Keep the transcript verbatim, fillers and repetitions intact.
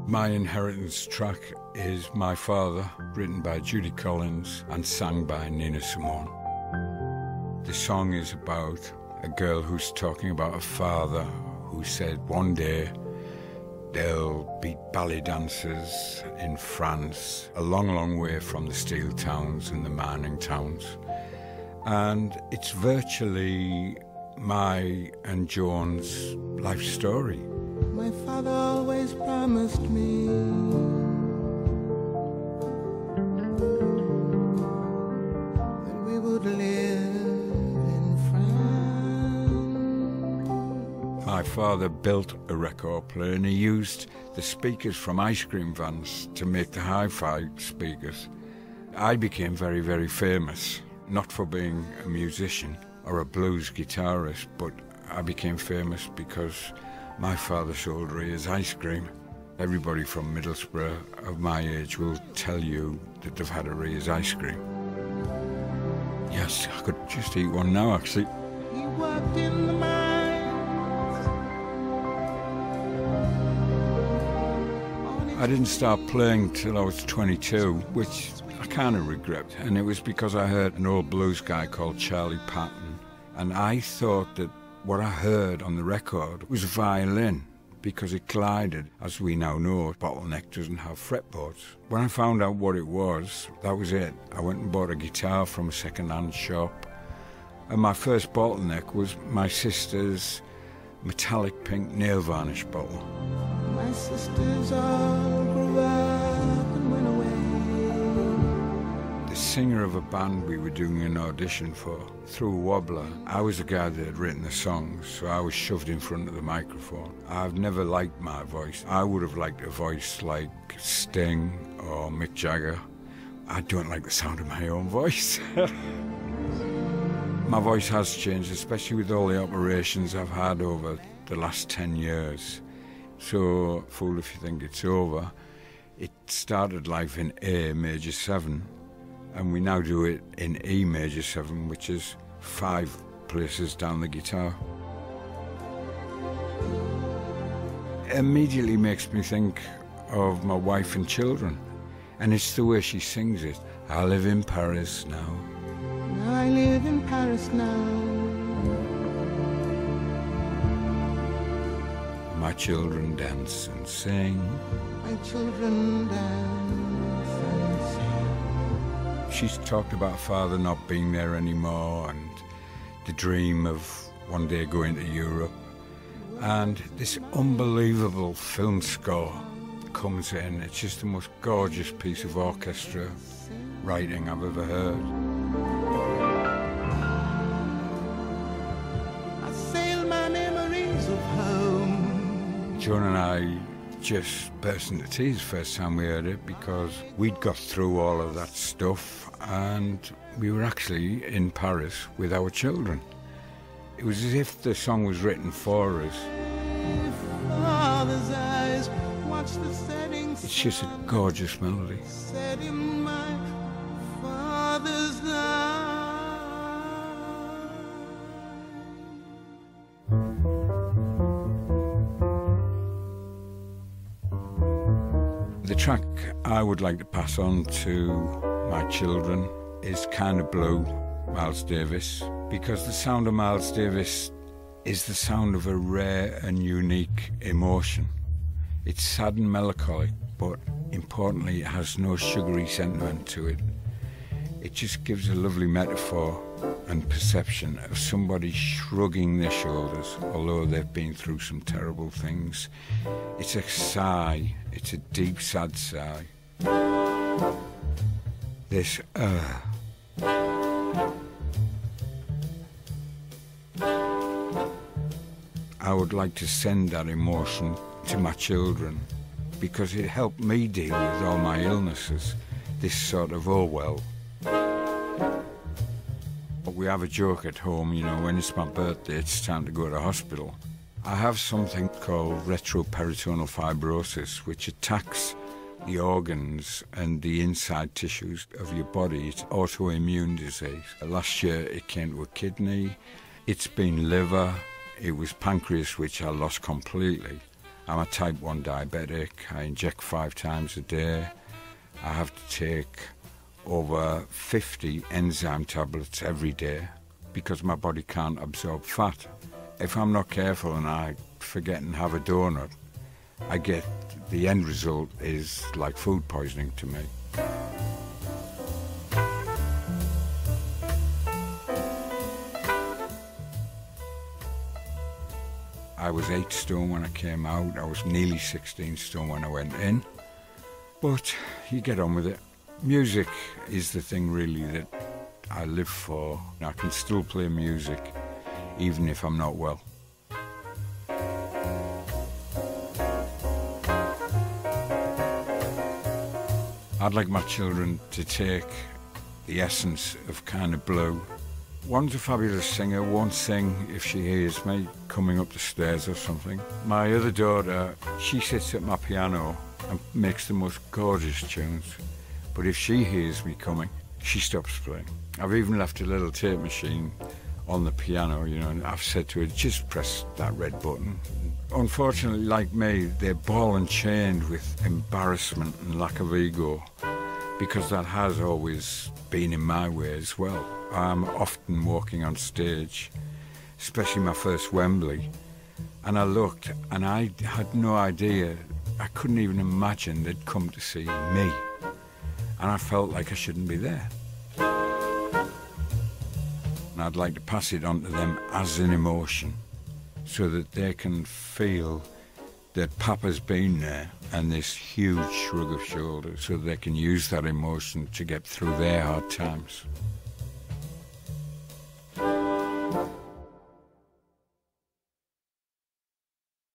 My inheritance track is My Father, written by Judy Collins and sung by Nina Simone. The song is about a girl who's talking about a father who said one day they'll be ballet dancers in France, a long, long way from the steel towns and the mining towns. And it's virtually my and Joan's life story. My father always promised me that we would live in France. My father built a record player and he used the speakers from ice cream vans to make the hi-fi speakers. I became very, very famous, not for being a musician or a blues guitarist, but I became famous because my father sold Rea's ice cream. Everybody from Middlesbrough of my age will tell you that they've had a Rea's ice cream. Yes, I could just eat one now, actually. He worked in the mines. I didn't start playing till I was twenty-two, which I kind of regret. And it was because I heard an old blues guy called Charlie Patton. And I thought that what I heard on the record was a violin, because it glided. As we now know, Bottleneck doesn't have fretboards. When I found out what it was, that was it. I went and bought a guitar from a second-hand shop, and my first Bottleneck was my sister's metallic pink nail varnish bottle. My sisters all grew up and went away. The singer of a band we were doing an audition for threw a wobbler. I was the guy that had written the songs, so I was shoved in front of the microphone. I've never liked my voice. I would have liked a voice like Sting or Mick Jagger. I don't like the sound of my own voice. My voice has changed, especially with all the operations I've had over the last ten years. So, fool if you think it's over. It started life in A major seven, and we now do it in E major seven, which is five places down the guitar. It immediately makes me think of my wife and children, and it's the way she sings it. I live in Paris now. Now I live in Paris now. My children dance and sing. My children dance and sing. She's talked about father not being there anymore and the dream of one day going to Europe. And this unbelievable film score comes in. It's just the most gorgeous piece of orchestra writing I've ever heard. I sail my memories of home. Joan and I just burst into tears first time we heard it, because we'd got through all of that stuff and we were actually in Paris with our children. It was as if the song was written for us. Father's eyes watch the setting sun. It's just a gorgeous melody. Set in my father's eyes. The track I would like to pass on to my children is Kinda Blue, Miles Davis, because the sound of Miles Davis is the sound of a rare and unique emotion. It's sad and melancholic, but importantly it has no sugary sentiment to it. It just gives a lovely metaphor and perception of somebody shrugging their shoulders, although they've been through some terrible things. It's a sigh, it's a deep, sad sigh. This, uh... I would like to send that emotion to my children, because it helped me deal with all my illnesses, this sort of, oh well. We have a joke at home, you know, when it's my birthday, it's time to go to hospital. I have something called retroperitoneal fibrosis, which attacks the organs and the inside tissues of your body. It's autoimmune disease. Last year it came to a kidney, it's been liver, it was pancreas, which I lost completely, I'm a type one diabetic. I inject five times a day. I have to take over fifty enzyme tablets every day because my body can't absorb fat. If I'm not careful and I forget and have a donut, I get, the end result is like food poisoning to me. I was eight stone when I came out. I was nearly sixteen stone when I went in. But you get on with it. Music is the thing really that I live for. I can still play music even if I'm not well. I'd like my children to take the essence of kind of blue. One's a fabulous singer, won't sing if she hears me coming up the stairs or something. My other daughter, she sits at my piano and makes the most gorgeous tunes. But if she hears me coming, she stops playing. I've even left a little tape machine on the piano, you know, and I've said to her, just press that red button. Unfortunately, like me, they're ball and chained with embarrassment and lack of ego, because that has always been in my way as well. I'm often walking on stage, especially my first Wembley, and I looked and I had no idea, I couldn't even imagine they'd come to see me, and I felt like I shouldn't be there. And I'd like to pass it on to them as an emotion so that they can feel that Papa's been there and this huge shrug of shoulders, so they can use that emotion to get through their hard times.